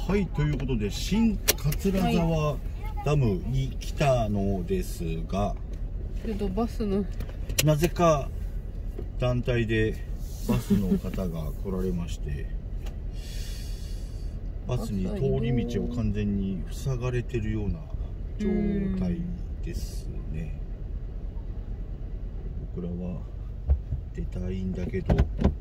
はい、ということで新桂沢ダムに来たのですが、 けどバスのなぜか団体でバスの方が来られましてバスに通り道を完全に塞がれてるような状態ですね。僕らは出たいんだけど、ど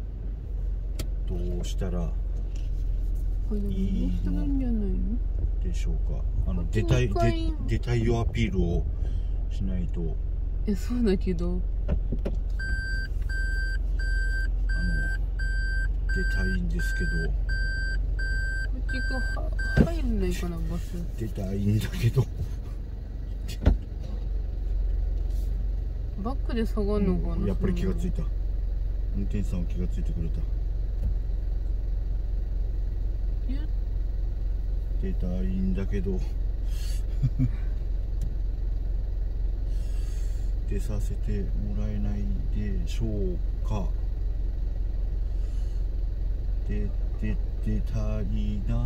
うしたらいいのでしょうか。出たいよアピールをしないと。 いや、そうだけど出たいんですけど、 こっちが入んないかな、バス。 出たいんだけどバックで下がるのかな。 やっぱり気がついた。運転手さんは気がついてくれた。出たいんだけど出させてもらえないでしょうか。出たいな。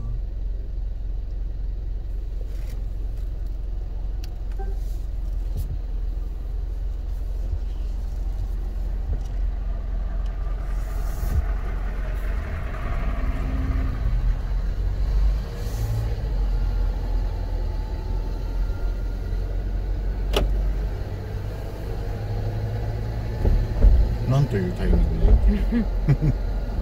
なんというタイミングで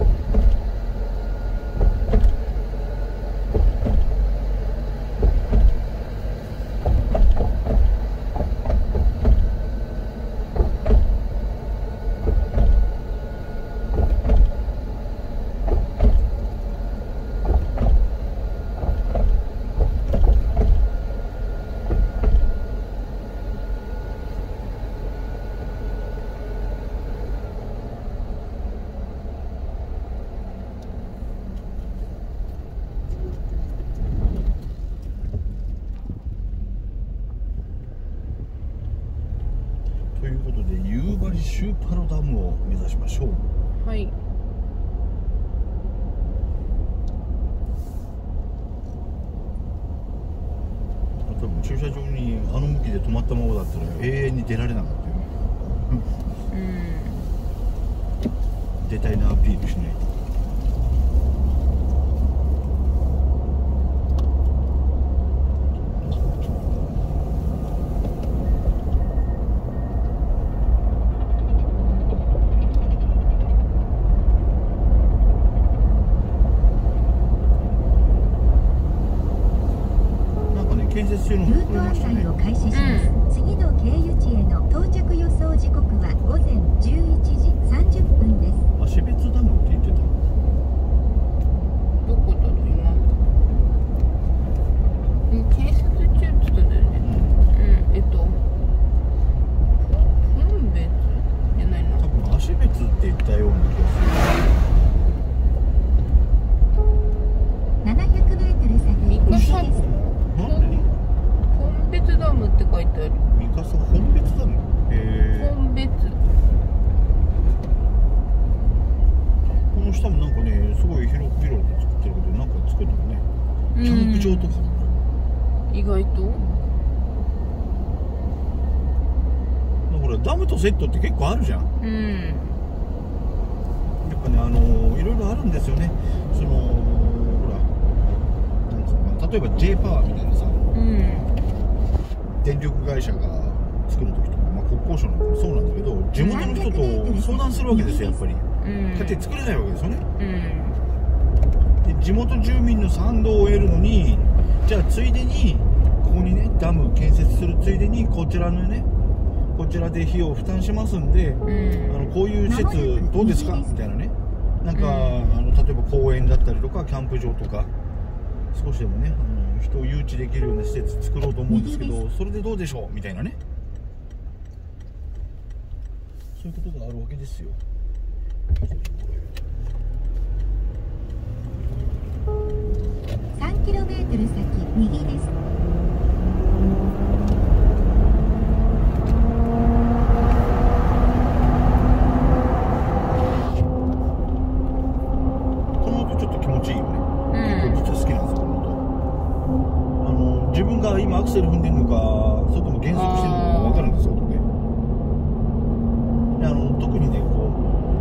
ということで夕張シューパロダムを目指しましょう。 はい。 多分駐車場に向きで止まったままだったら永遠に出られなかったよ。出たいなアピールしないと。建設中のルート案内を開始します。次の経由地への到着予想時刻は午前11時30分です。 芦別ダムって言ってた。 どこだろう今。建設中って言ってたんだよね。本別じゃないな。 多分芦別って言ったような気がする。 700メートル先三笠右です。 本別ダムって書いてある。 三笠本別ダム。 本別。 この下もなんかね、すごい広く作ってるけど、なんか作ってるね。キャンプ場とか。 意外と。 ほらダムとセットって結構あるじゃん。やっぱね、いろいろあるんですよね。ほら、なんつうのかな、例えば J パワーみたいなさ。電力会社が作る時とか、国交省なんかもそうなんだけど、地元の人と相談するわけですよ、やっぱり。だって作れないわけですよね。で地元住民の賛同を得るのに、じゃあついでにここにねダム建設するついでにこちらで費用を負担しますんで、こういう施設どうですかみたいなね。なんか、例えば公園だったりとかキャンプ場とか少しでもね人を誘致できるような施設作ろうと思うんですけど、それでどうでしょうみたいなね、そういうことがあるわけですよ。 3km 先右です。 この音ちょっと気持ちいいよね。結構実は好ききなんですよ、この音。自分が今アクセル踏んでるのか、それとも減速してるのか分かるんですよ、音で。で特にね、こ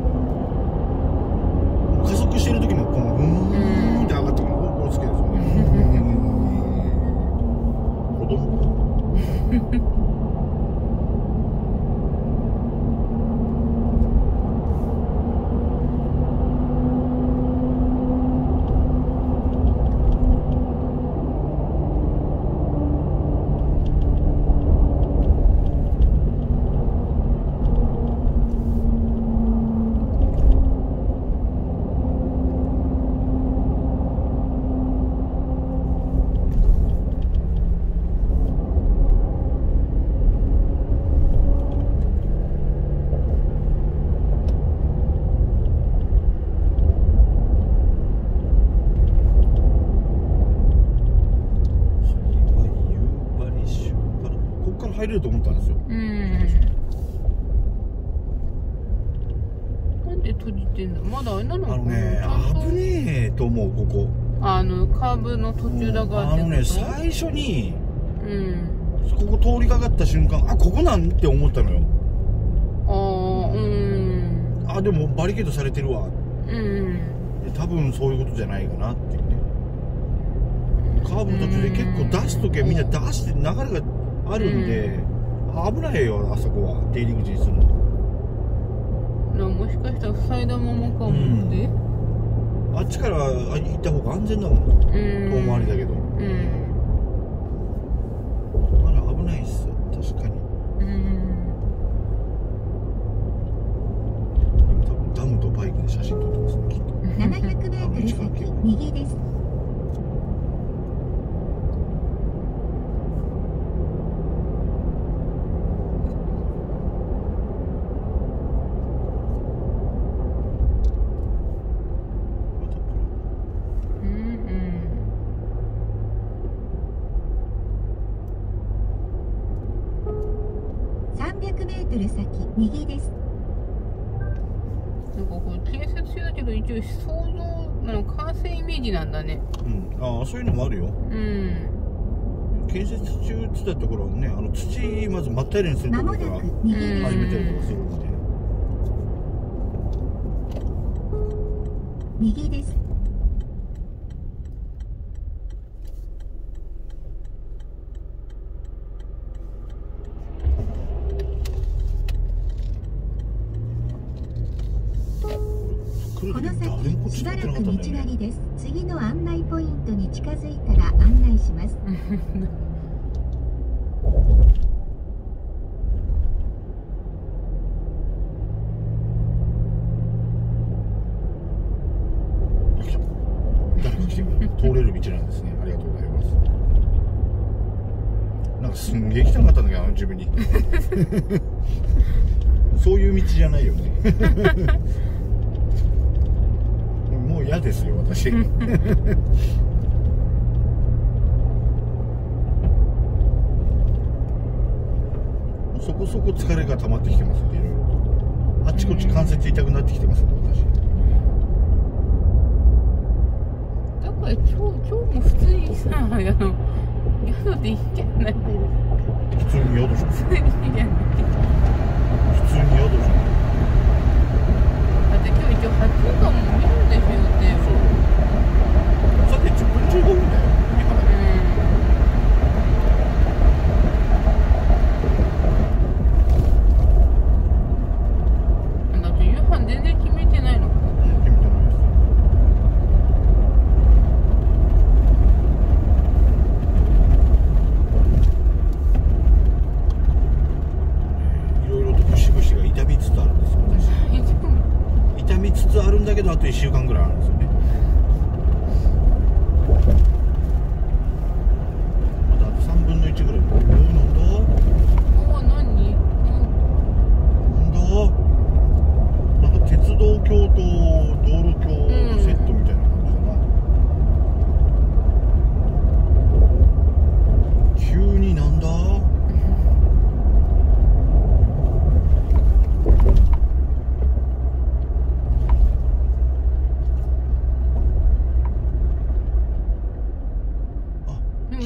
う加速してる時のこのって上がってくるの、これ好きですよね。子供入れると思ったんですよ。 なんで閉じてんの？まだあれなのかな？ 危ねえと思う、ここ。 カーブの途中だからってこと？ 最初に、ここ通りかかった瞬間、ここなんて思ったのよ。でもバリケードされてるわ。多分そういうことじゃないかなっていうね。カーブの途中で結構出すときはみんな出して流れがあるんで、危ないよ、あそこは出入り口にするの。 もしかしたら塞いだままかもって、 あっちから行った方が安全だもん、遠回りだけど。まだ危ないっす、確かに。今多分ダムとバイクで写真撮ってますね、きっと。 700m先右です。300m先右です。 なんかこれ建設中だけど一応想像完成イメージなんだね。 そういうのもあるよ。建設中って言ったところはね、土まず真っ平らにするところから始めたりとかするんで。 右です。この先しばらく道なりです。次の案内ポイントに近づいたら案内します。 誰か来て通れる道なんですね。ありがとうございます。なんかすんげえ汚かったんだけど、自分に。そういう道じゃないよね。もう嫌ですよ、私。そこそこ疲れが溜まってきてますんで、いろいろと。あっちこっち関節痛くなってきてますんで、私。 だから今日も普通にさ、宿でいいんじゃない？ 普通に宿じゃん。 普通にいいんじゃない？ 普通に宿じゃん。 だって今日一応8時間も見るんでしょ、予定を。 さて10分15分だよ、見張らない。 だって夕飯全然決めてないのか。 決めてないです。いろいろと節々が痛みつつあるんですよ、私。痛みつつあるんだけど、あと1週間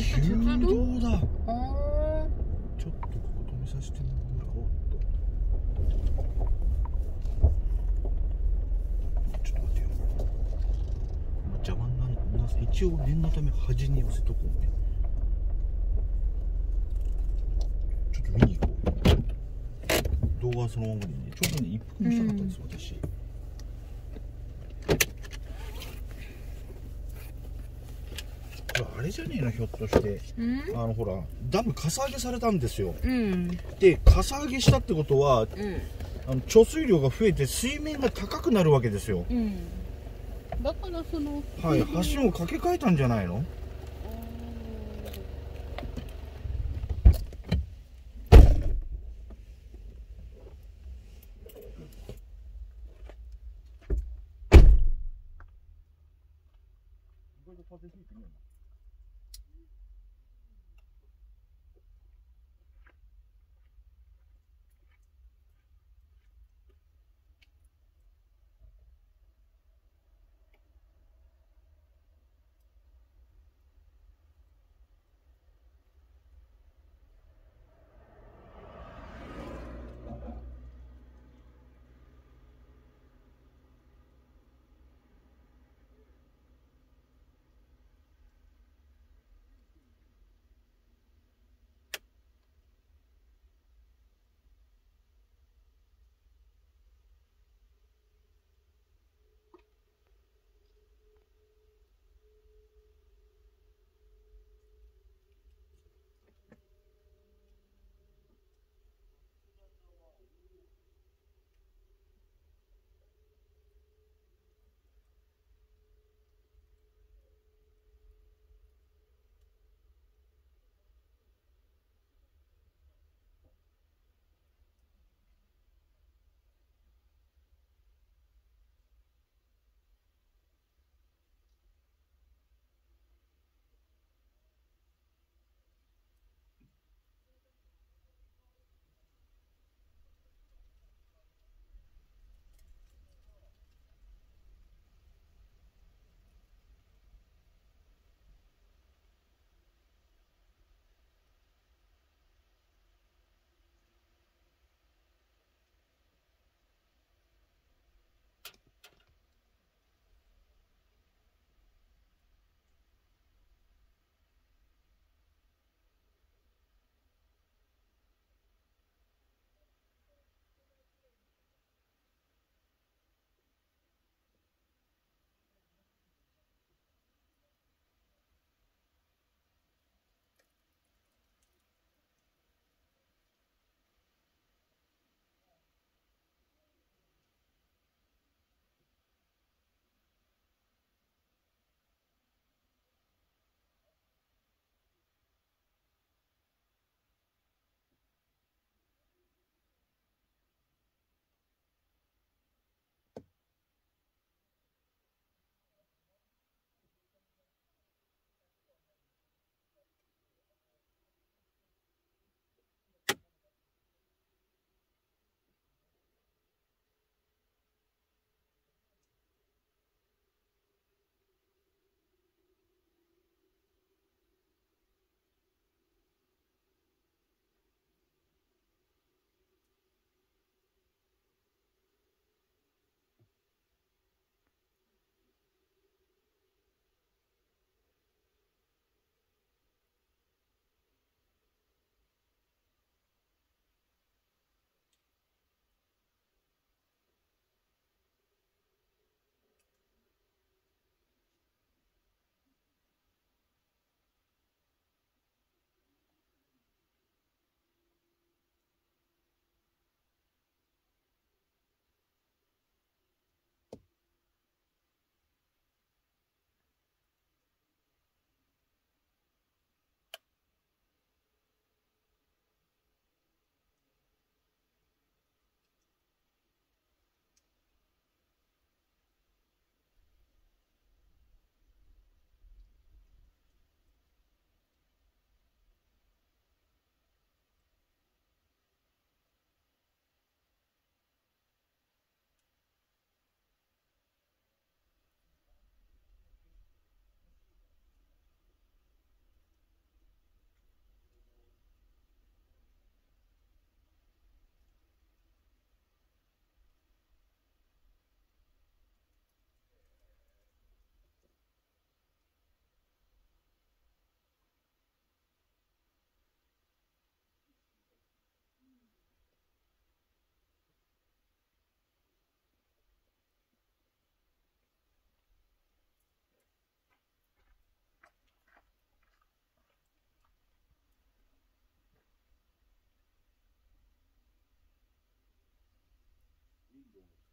人鉄道。 弓道だ。 ああ。 ちょっとここ止めさせてもらおうと。ちょっと待ってよ。邪魔になるの。一応念のため端に寄せとこうね。ちょっと見に行こう。動画はそのままでね。ちょうどね一服もしたかったんです、私。これあれじゃねえの、ひょっとして。ほらダムかさ上げされたんですよ。でかさ上げしたってことは、貯水量が増えて水面が高くなるわけですよ。 だからそのはい、橋を架け替えたんじゃないの？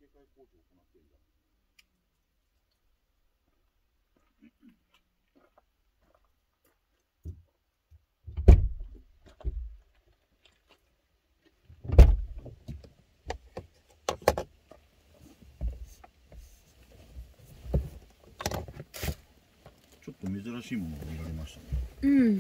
開工事を行っているんだ。ちょっと珍しいものが見られましたね。 うん。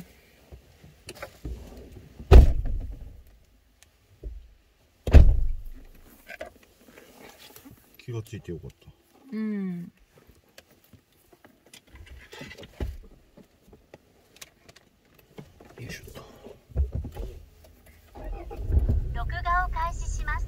気がついてよかった。 うん。 よいしょっと。 録画を開始します。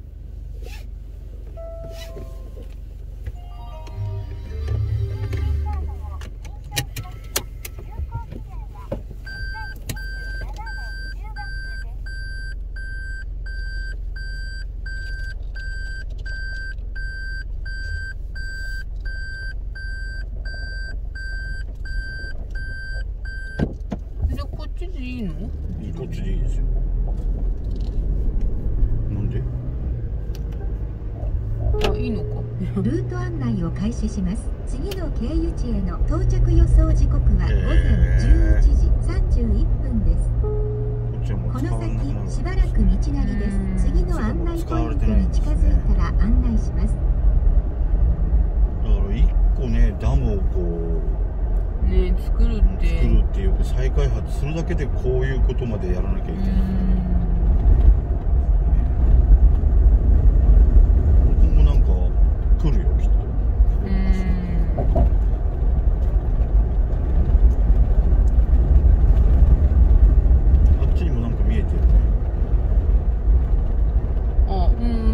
こっちでいいの？ こっちでいいですよ。なんで？ あ、いいのか。 ルート案内を開始します。次の経由地への到着予想時刻は午前11時31分です。この先しばらく道なりです。次の案内ポイントに近づいたら案内します。 だから一個ね、ダムをこうね、作るっていうか再開発するだけでこういうことまでやらなきゃいけない。今後なんか来るよきっと。あっちにもなんか見えてるね。 あ、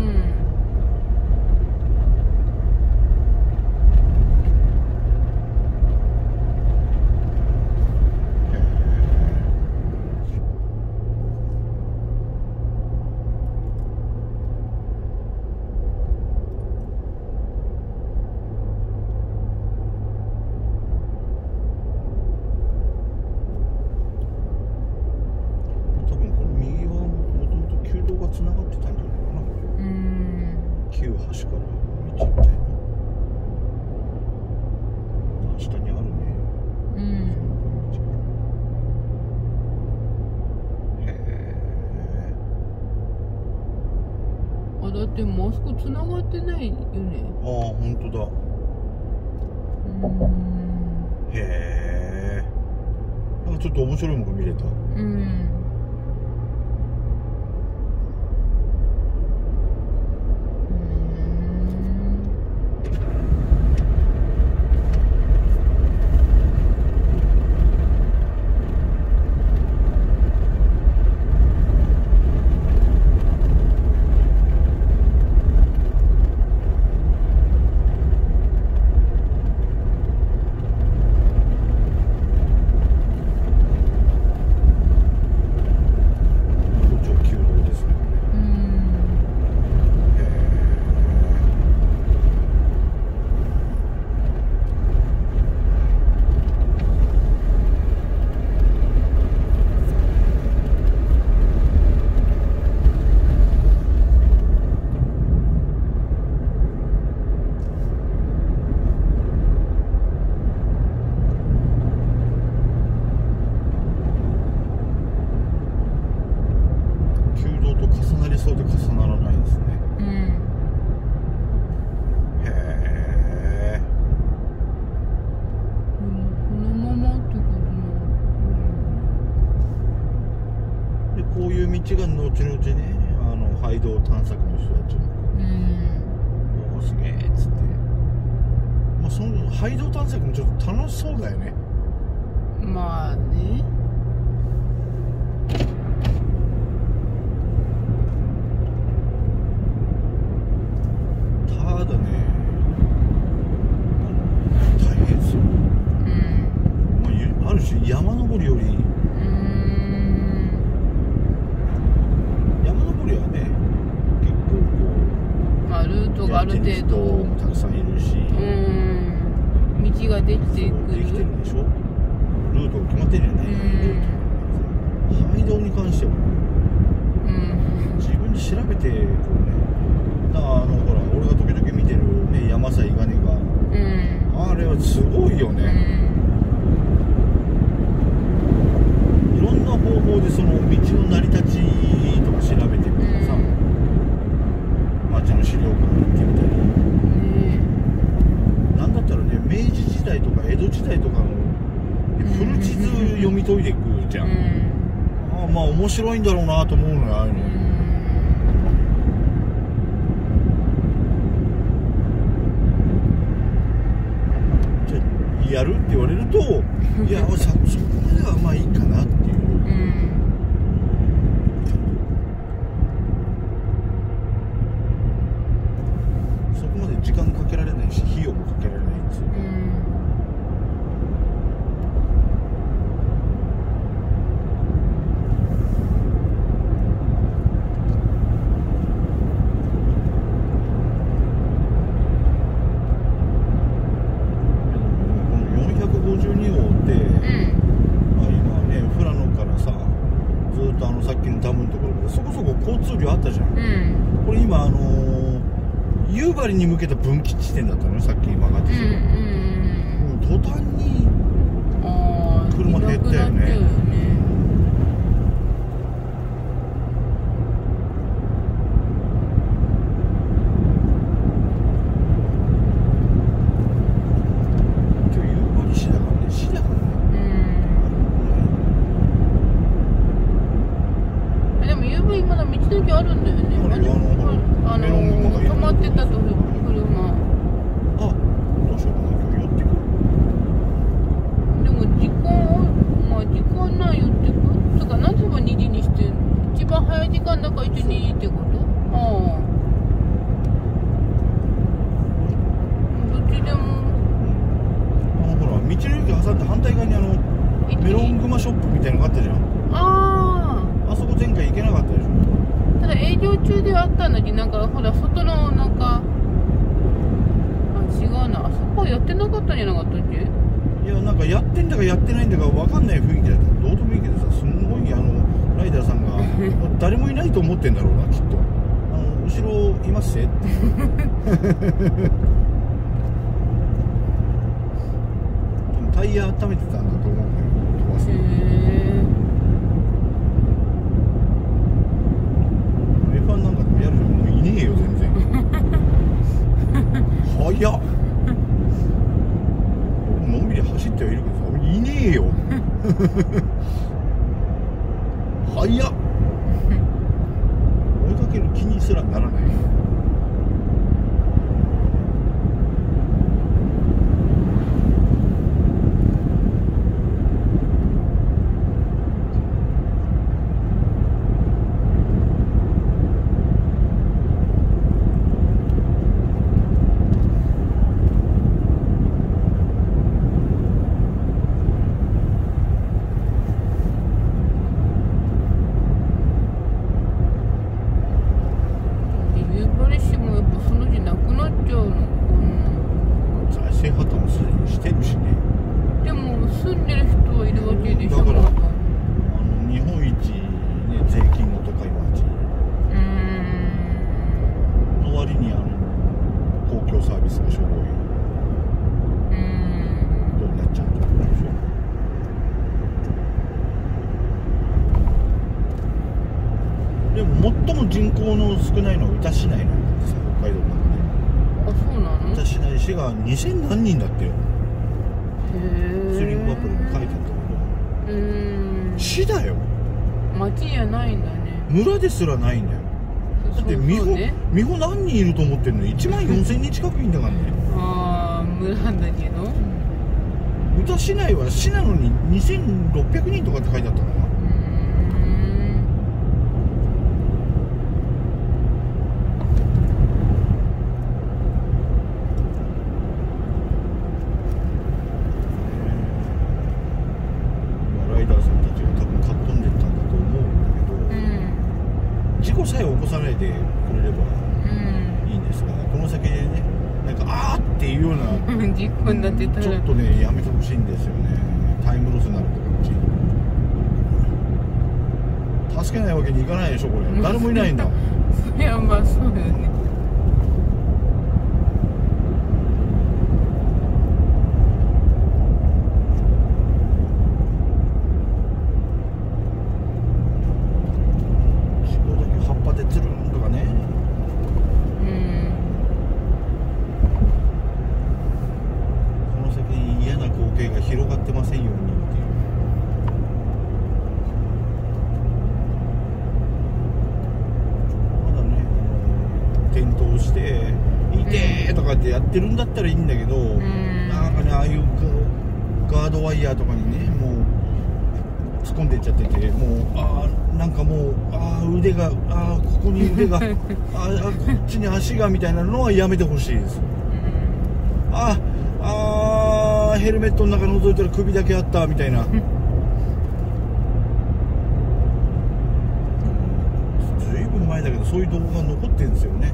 つながってたんじゃないかな、これ。旧橋から道みたいな。下にあるね。 あ、だってもうあそこつながってないよね。 ああ、本当だ。へえ。なんかちょっと面白いものが見れた。そうで重ならないですね。へえ。 このままってことでこういう道が後々ね、廃道探索の人たちももうすげえっつって、まあその廃道探索もちょっと楽しそうだよね。 まあね。 ただね、大変ですよ。まあ、ある種山登りより山登りはね、結構こう、 まあ、ルートがある程度もたくさんいるし、 道ができてくる。 できてるでしょ。ルートが決まってるよね。廃道に関しては、自分で調べてこうね、 だからほら俺が時々見てるね山さ伊賀根が、あれはすごいよね、いろんな方法でその道の成り立ちとか調べてみてさ、町の資料館に行ってみたり、なんだったらね明治時代とか江戸時代とかの古地図読み解いていくじゃん、まあ面白いんだろうなと思うのよ、ああいうの。じゃあやるって言われるといやそこまではまあいいかなっていう、そこまで時間かけられないし費用もかけられないんですよ、夕張に向けた分岐地点だったのよ、さっき曲がってきた、途端に車減ったよね。今日夕張市だからね、市だからね。 でも夕張まだ道の駅あるんだよね。止まってたと車。 あ、どうしようかな、今日寄ってくる。 でも時間ないよってつか、何時も2時にしてんの？一番早い時間だから1、2時ってこと？どっちでも。 ほら、道の駅挟んで反対側にメロングマショップみたいなのがあったじゃん。あそこ前回行けなかったでしょ。 ただ営業中ではあったのに、なんかほら外のなんか違うな、あそこはやってなかったんじゃなかったっけ？ いや、なんかやってんだかやってないんだか分かんない雰囲気だった。どうでもいいけどさ、すんごいライダーさんが誰もいないと思ってんだろうな、きっと。後ろいますってタイヤ温めてたんだと思うんだよ、飛ばすの。F1なんかでもやるじゃん、もういねえよ全然早っ、のんびり走ってはいるけどさ、いねえよ早っ、追いかける気にすらならない。最も人口の少ないのは歌市内なんだってさ、北海道の中で。 あ、そうなの？ 歌市内市が2000何人だってよ。 へスリングアップルに書いてあったけど、市だよ。 町じゃないんだね。 村ですらないんだよ。だって美穂何人いると思ってんの？14000人近くいんだからね。 ああ、村だけど。 歌市内は市なのに2600人とかって書いてあったのかな。ライダーさんたちが多分かっ飛んでったんだと思うんだけど、事故さえ起こさないでくれればいいんですが、この先でね、なんかあーっていうような事故になってたらちょっとね、やめてほしいんですよね。タイムロスになるとか助けないわけにいかないでしょ、これ。誰もいないんだもんそりゃまあそうよね。 ってるんだったらいいんだけど、なんかね、ああいうガードワイヤーとかにね、もう突っ込んでいっちゃってて、もうなんかもう腕がここに腕がこっちに足がみたいなのはやめてほしいです。ヘルメットの中覗いたら首だけあったみたいな。ずいぶん前だけどそういう動画が残ってるんですよね。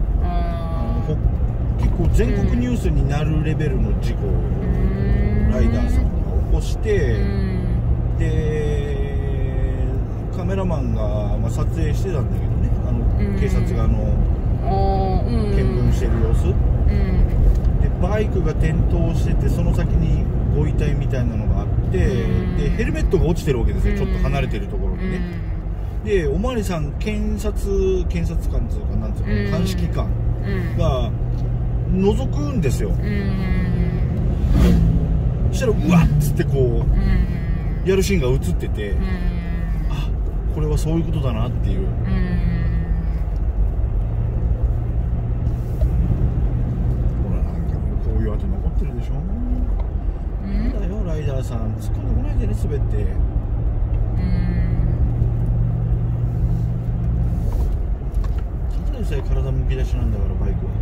結構全国ニュースになるレベルの事故をライダーさんが起こして、でカメラマンが、撮影してたんだけどね、警察が見分してる様子、でバイクが転倒してて、その先にご遺体みたいなのがあって、でヘルメットが落ちてるわけですよ、ちょっと離れてるところにね。でおまわりさん、検察官っていうか、なんつうの、鑑識官が覗くんですよ。そしたらうわっつってこうやるシーンが映ってて、これはそういうことだなっていう。ほら、なんかこういう跡残ってるでしょ。なんだよライダーさん、突っ込んでこないでね、滑って。ただでさえ体むき出しなんだから、バイクは。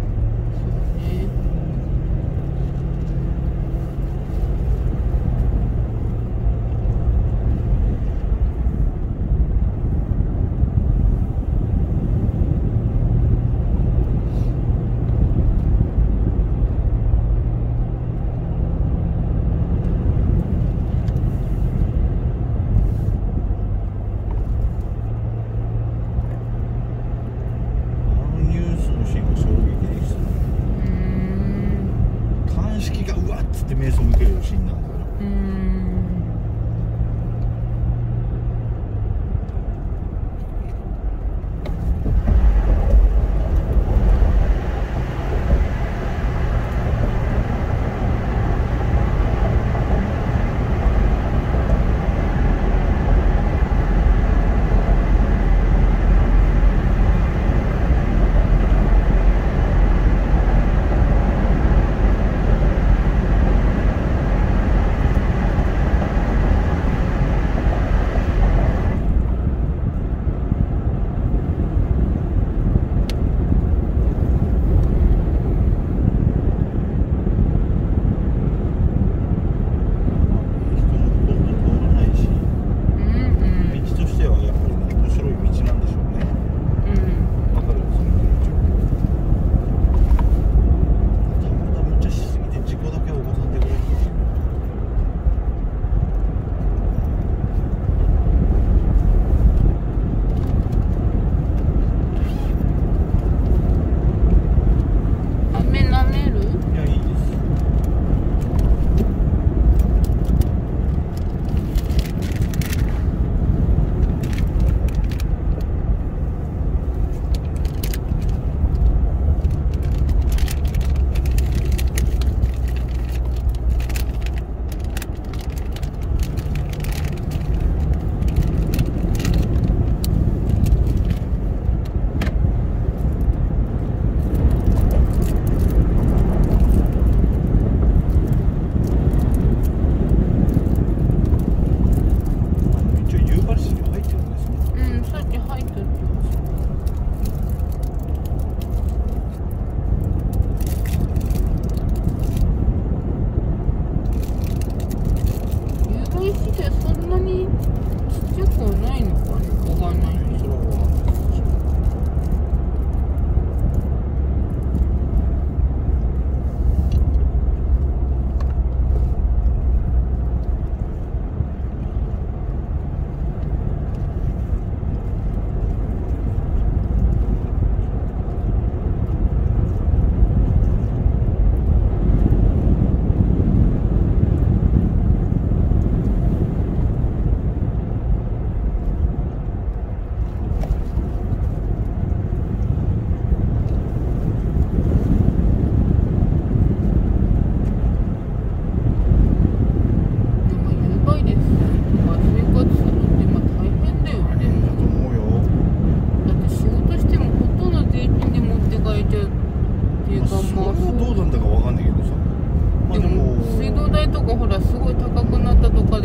瞑想向けるシーンなんだから。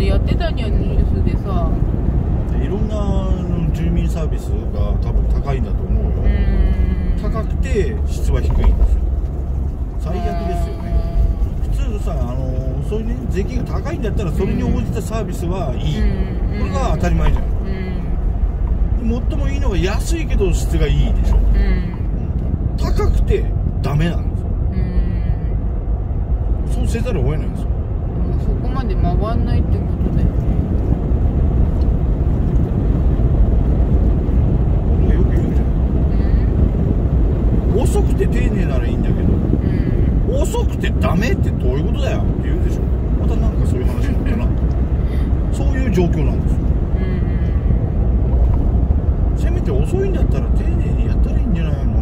やってたじゃん、ニュースでさ。 いろんな住民サービスが多分高いんだと思うよ。高くて質は低いんですよ。最悪ですよね。普通さ、そういうね、税金が高いんだったらそれに応じたサービスはいい、これが当たり前じゃん。最もいいのが安いけど質がいいでしょ。高くてダメなんですよ。そうせざるを得ないんですよ。 もうそこまで回んないってことだよね。 よく言うじゃん。遅くて丁寧ならいいんだけど、遅くてダメってどういうことだよって言うでしょ。またなんかそういう話になったな。そういう状況なんですよ。せめて遅いんだったら丁寧にやったらいいんじゃないのとか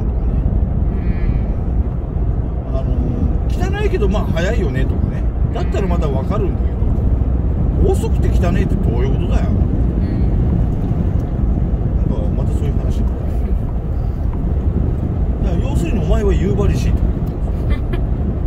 ね。汚いけどまあ早いよねとかね。だったらまだ分かるんだけど、遅くて汚いってどういうことだよ。なんかまたそういう話になった。だから要するにお前は夕張市ってことなんですよ。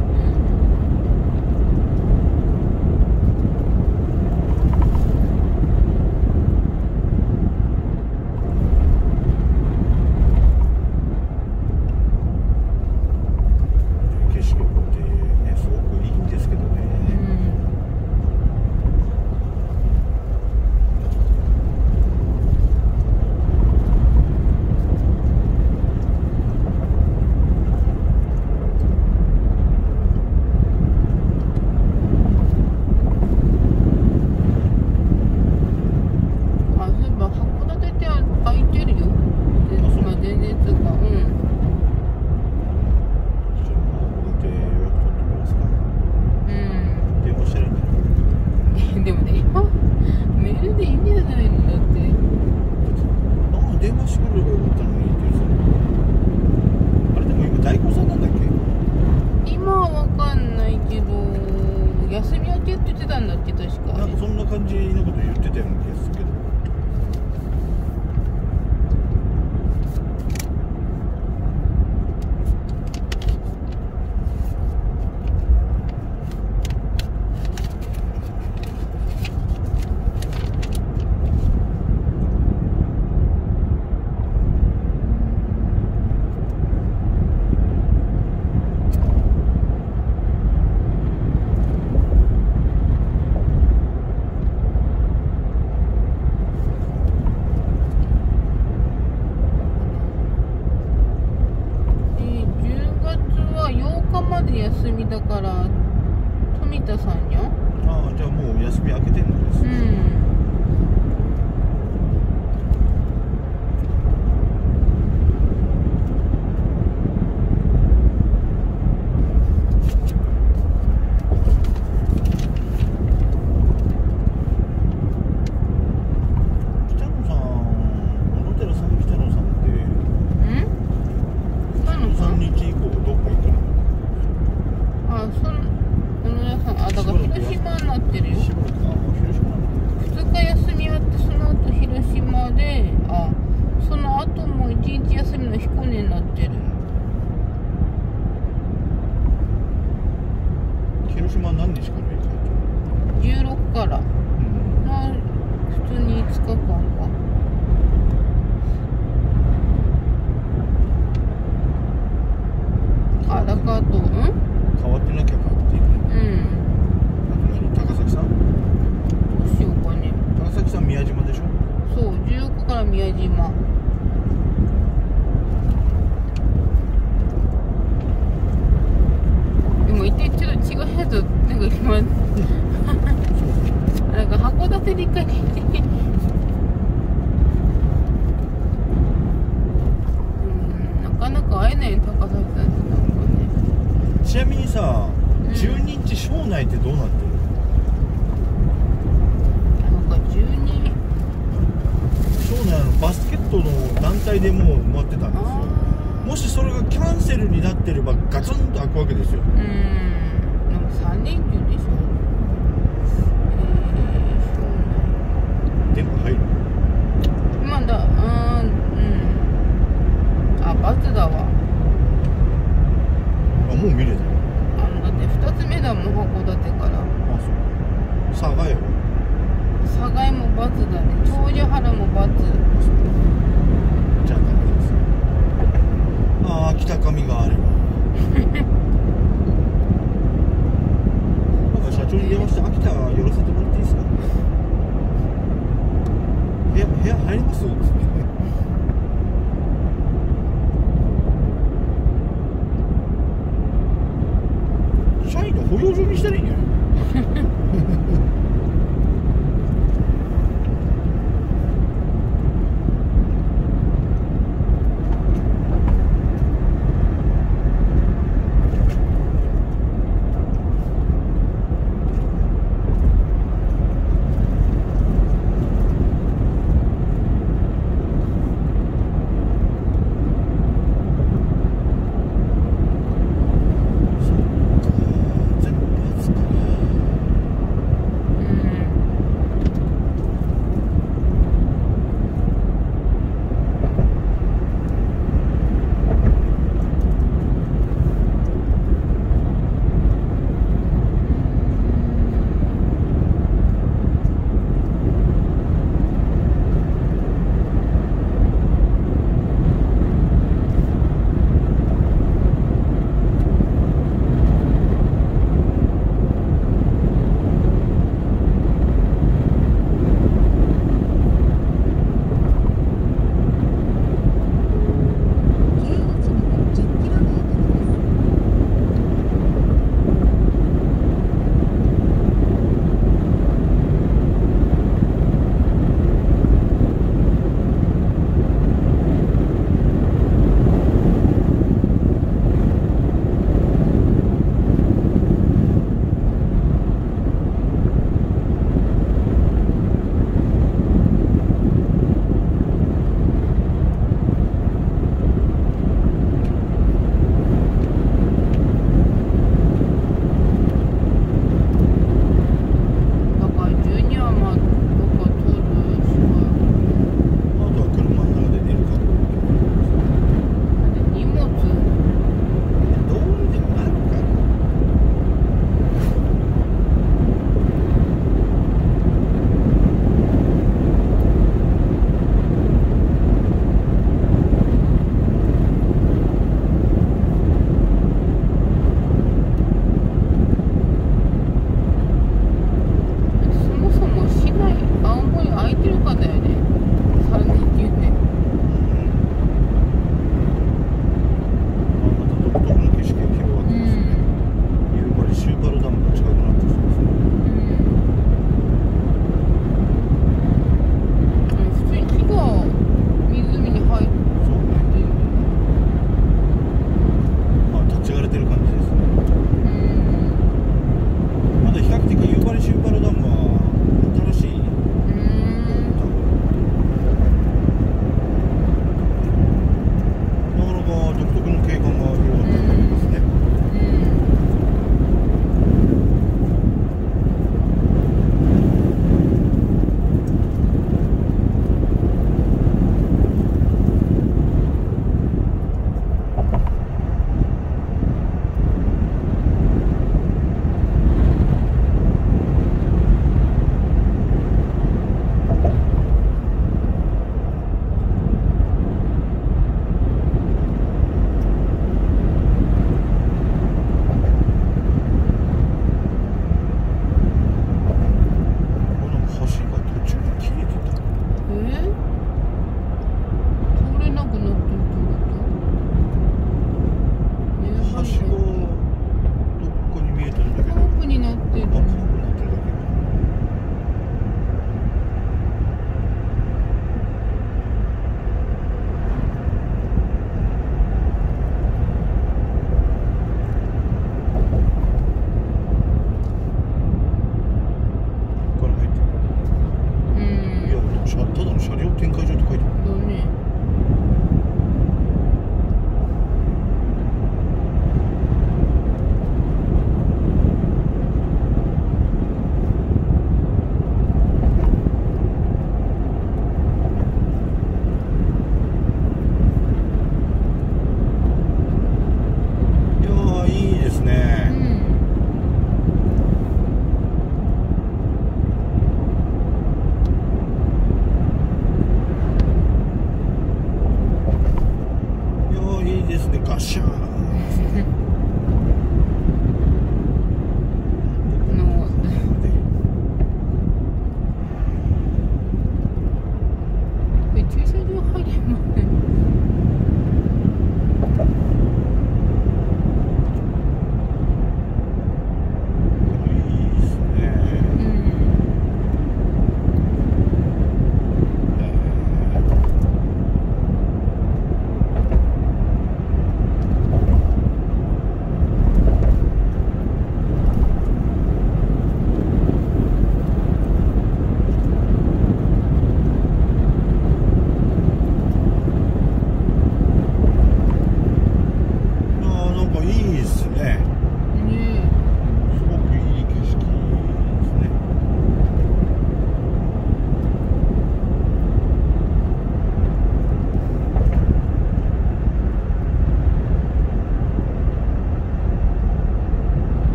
休みだから富田さんにゃ。 ああ、じゃあもう休み明けてんのです。広島何日から行くの ？16から、まあ普通に5日間か。あ、だからあと変わってなきゃ変わっていくの。あと何？高崎さん？ どうしようかね。 高崎さん宮島でしょ？ そう、14日から宮島。でも一体ちょっと違うやつなんか今なんか函館で一回なかなか会えないよ、高崎さんってなんかね。 ちなみにさ、12日庄内ってどうなってる？ なんか12 庄内バスケットの団体でもう埋まってたんですよ。もしそれがキャンセルになってればガツンと開くわけですよ。 でも3連休でしょ。 電波入る？ まだあ、バツだわ。 あ、もう見れたよ。 だって2つ目だもん、函館から。 あ、そう。佐賀よ。 バツだね。長寿春もバツ。 じゃあダメです。ああ、北上があればなんか社長に電話して秋田寄らせてもらっていいですか。部屋入ります社員の保養所にしたらいいんじゃない全部バツか。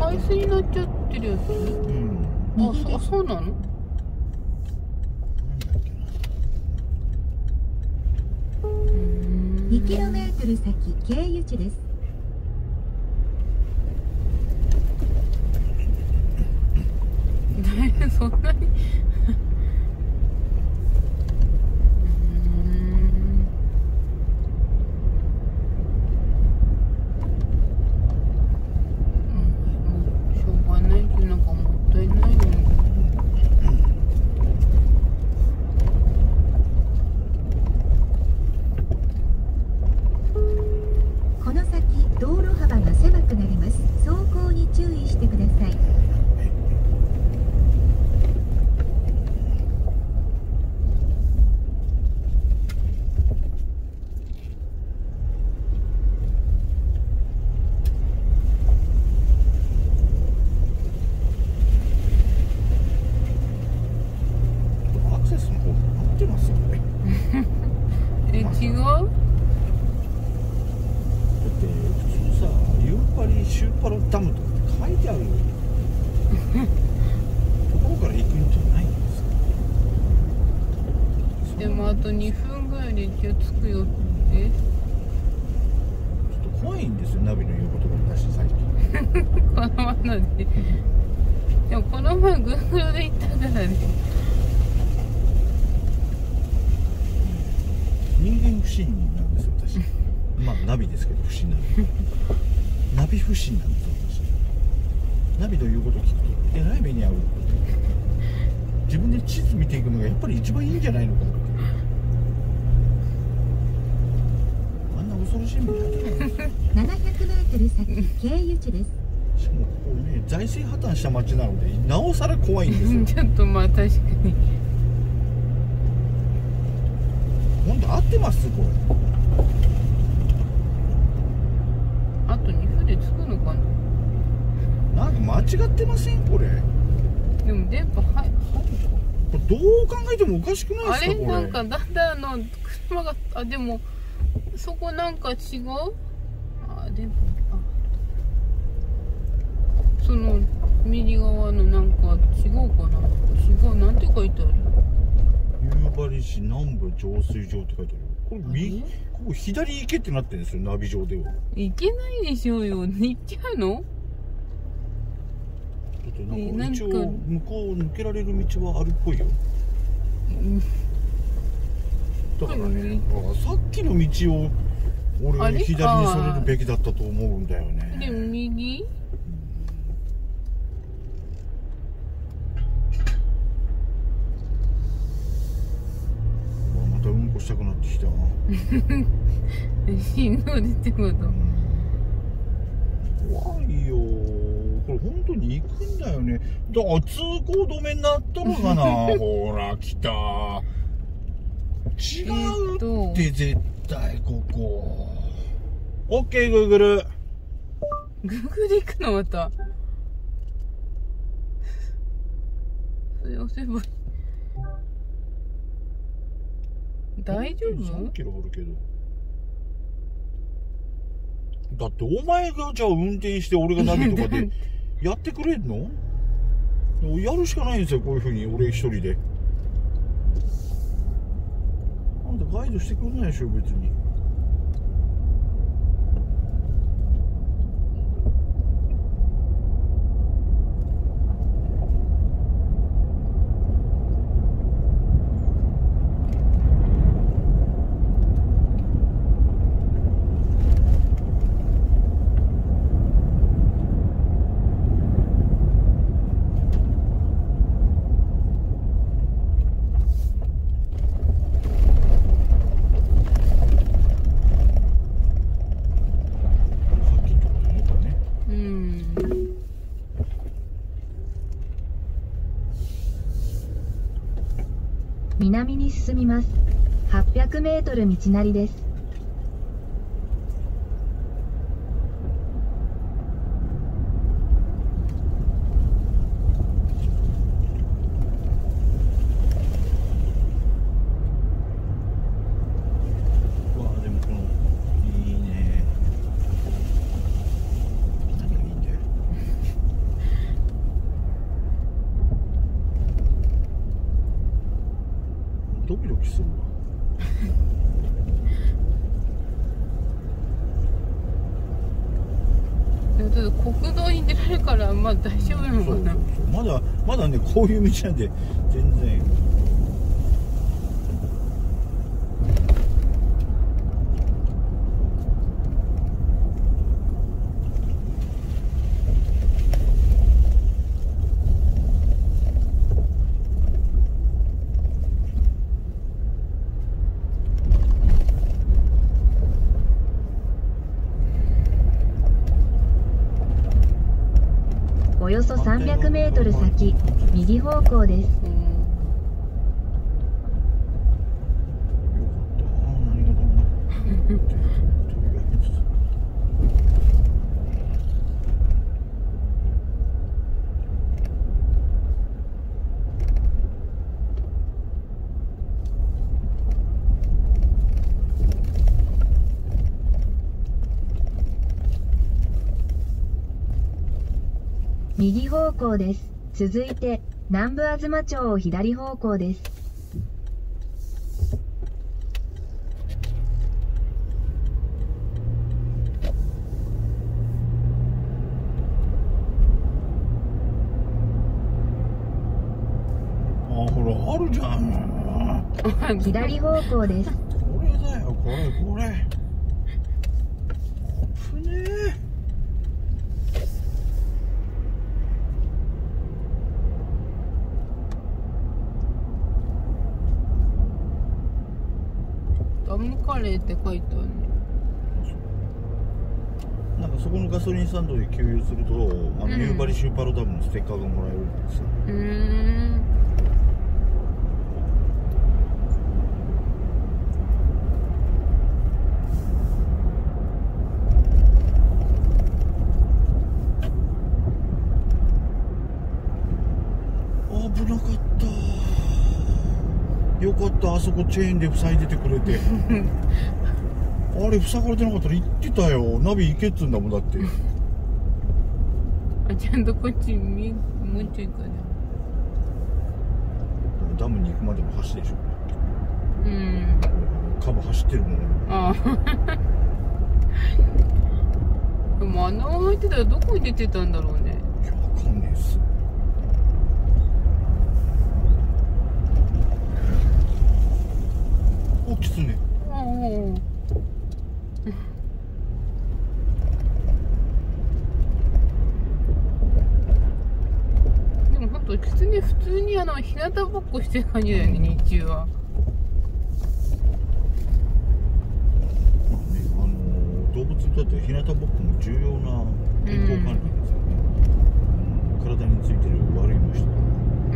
アイスになっちゃってるやつ。そうなの。 なんだっけな。 2km 先経由地です。 そんなにしょうがないけど、なんかもったいないよね。 この先道路幅が狭くなります。走行に注意してください。 アクセスの方が合ってますよね。 違う？ だって普通さ、ユーパリシューパロダムとかって書いてあるところから行くんじゃないんですか。 でもあと2分ぐらいで一応着くよって。 ちょっと怖いんですよ、ナビの言うことが私最近。 このままで。でもこの前 Google で行ったからね。 人間不信なんですよ私。まあナビですけど不信なんで。ナビ不信なんですよ私。ナビの言うこと聞くとえらい目に遭う。自分で地図見ていくのがやっぱり一番いいんじゃないのかって。あんな恐ろしい目に遭ってないんですよ。 700m 先経由地です。 しかもここね、財政破綻した町なのでなおさら怖いんですよ。 ちょっとまあ確かに。 本当合ってますこれ。 あと2分で着くのかな。 なんか間違ってませんこれ。 でも電波入るこれどう考えてもおかしくないですかあれこれ。 なんかだんだん車がでもそこなんか違う。電波その右側のなんか違うかな。違うなんて書いてある。 夕張市南部浄水場って書いてある。これここ左行けってなってるんですよナビ上では。 行けないでしょうよ。行っちゃうの。 だってなんか一応向こう抜けられる道はあるっぽいよ。だからね、さっきの道を俺は左にそれるべきだったと思うんだよね。 で右。 またうんこしたくなってきた。 振動でってこと。 怖いよこれ本当に行くんだよね。だから通行止めになったのかな。ほら来た。違うって絶対ここ。オッケーグーグル。 グーグル行くのまた。それ押せば大丈夫 ？3キロあるけど。だってお前がじゃあ運転して俺がナビとかでやってくれんの？やるしかないんですよこういう風に俺一人で。あんたガイドしてくれないでしょ別に。 南に進みます。800メートル道なりです。 うわでもこのいいね。何がいいんだよ。 国道に出られるからまあ大丈夫なのかな。 まだねこういう道なんで全然。 およそ300メートル先、右方向です。右方向です。続いて、南部吾妻町を左方向です。 ほら、あるじゃん。 左方向です。 これだよ、これ。危ねえ。 ダムカレーって書いてあるね。 なんかそこのガソリンスタンドで給油すると、夕張シューパロダムのステッカーがもらえるんですよ。危なかった。よかった、あそこチェーンで塞いでてくれて。あれ塞がれてなかったら行ってたよ。ナビ行けっつうんだもんだって。 あ、ちゃんとこっちもうちょいかな。 ダムに行くまでの橋でしょ。カバ走ってるもん。 ああ。でも穴が開いてたらどこに出てたんだろうね。 いや、わかんねえっす。お、キツネ。 でもほんとキツネ普通に日向ぼっこしてる感じだよね、日中は。 動物にとって日向ぼっこも重要な健康管理ですよね。体についてる悪い虫とか。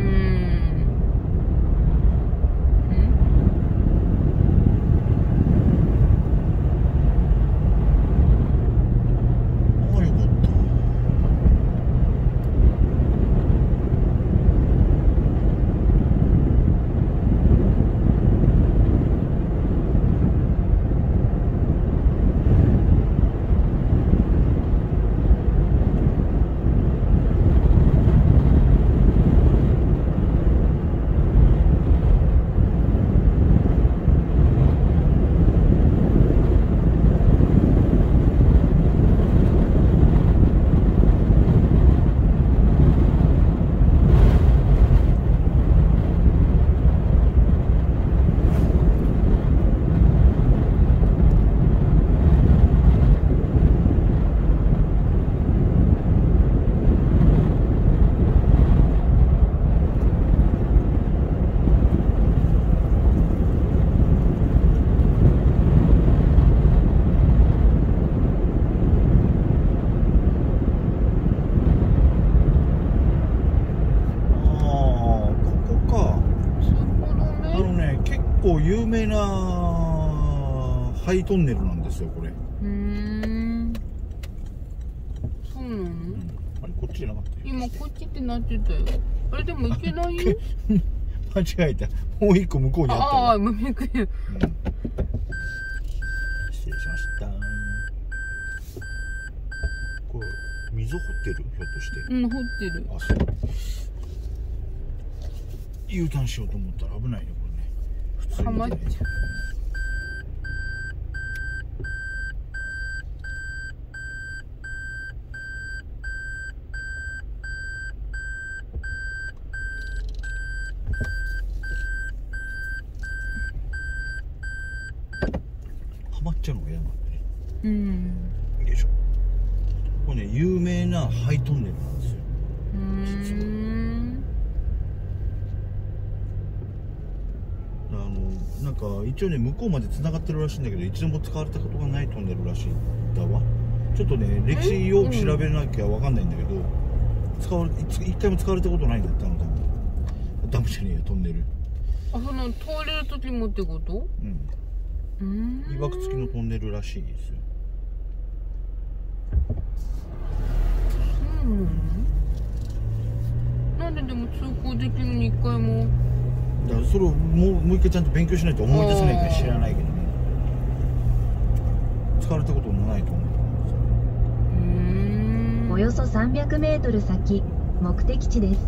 有名なハイトンネルなんですよ、これ。 そうなの？ あれ、こっちじゃなかったよ。 今こっちってなってたよ。あれでも行けないよ。 間違えた。もう一個向こうにあったわ。 失礼しました。これ溝掘ってる？ひょっとして。 掘ってる。 あ、そう。U ターンしようと思ったら危ないね、これね。普通に。はまっちゃう。 ちゃの山でね、 うん。 よいしょ。これね、有名なハイトンネルなんですよ、実は。なんか一応ね、向こうまで繋がってるらしいんだけど、一度も使われたことがないトンネルらしいんだわ。ちょっとね、歴史よく調べなきゃわかんないんだけど、一回も使われたことないんだって、ダムじゃねえよ、トンネル。 あ、通れる時もってこと？ うん。いわくつきのトンネルらしいですよ。 なんででも通行できるに一回も。 だからそれをもう一回ちゃんと勉強しないと思い出せないから知らないけどね。使われたこともないと思う。 およそ300メートル先、目的地です。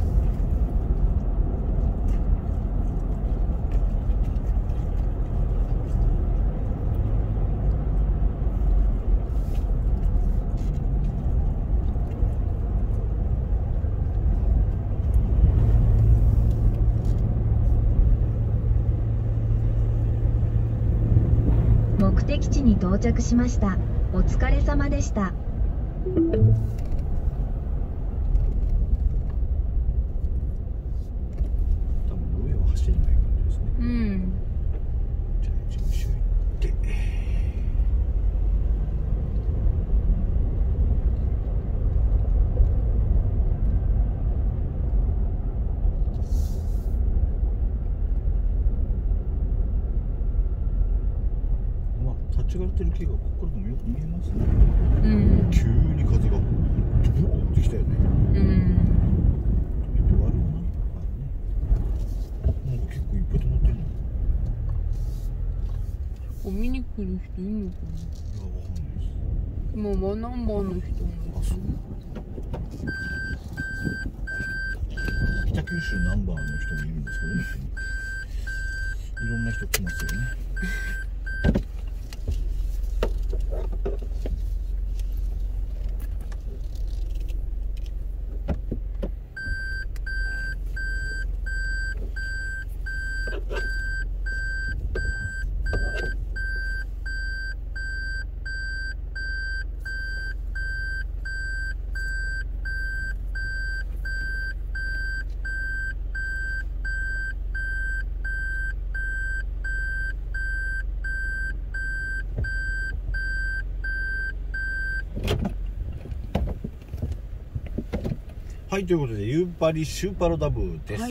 目的地に到着しました。お疲れ様でした。 多分上は走れない感じですね。 うん。 じゃあ事務所行って。立ち上がってる木がここからでもよく見えますね。 うん。 急に風がブワーってきたよね。 うん。 止まるよな。なんか結構いっぱい止まってるの。 見に来る人いるのかな。 いや、わかんないです。 今はナンバーの人も。 あ、そう。北九州ナンバーの人もいるんですけどね。いろんな人来ますよね。はい、ということで、夕張シューパロダブです。